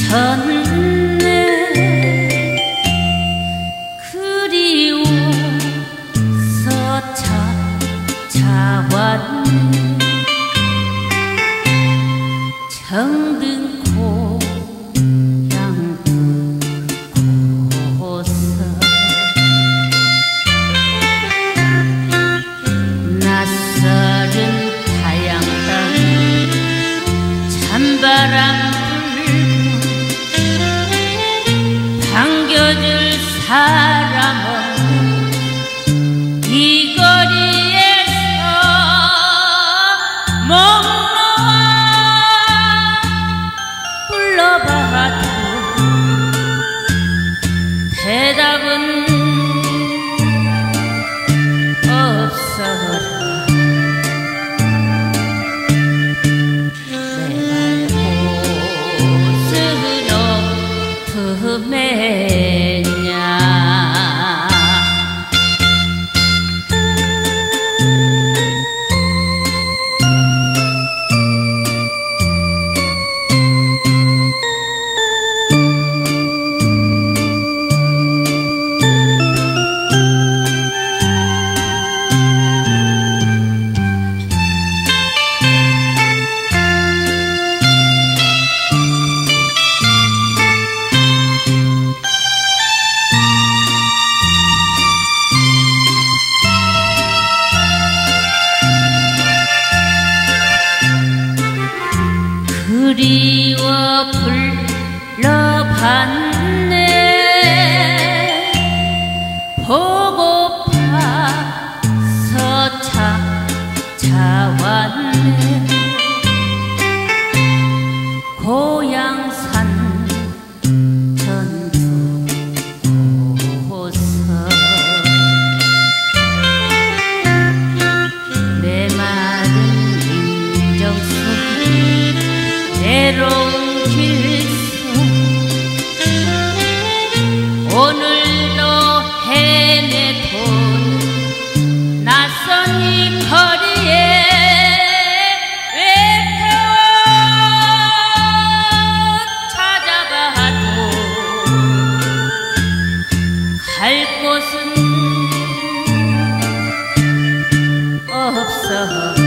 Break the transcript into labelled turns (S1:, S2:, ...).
S1: 졌네. 그리워서 찾아왔네. 정든 고향 곳곳서 낯설은 타양 땅 찬바람 불고 반겨줄 사람은 이 거리에서 멍놓아 불러봐도 대답은 없어라. 매냐. 그리워 불러봤네. 보고파서 찾아왔네. 고향산 전두 곳서 메마른 인정수 외로운 길속 오늘도 헤매도는 낯선 이 거리에 외로워 찾아봐도 갈 곳은 없어.